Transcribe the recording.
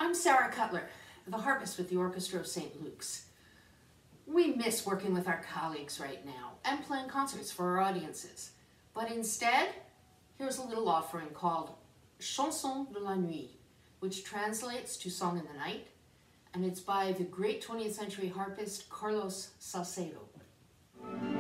I'm Sarah Cutler, the harpist with the Orchestra of St. Luke's. We miss working with our colleagues right now and playing concerts for our audiences. But instead, here's a little offering called Chanson de la Nuit, which translates to Song in the Night, and it's by the great 20th century harpist Carlos Salcedo.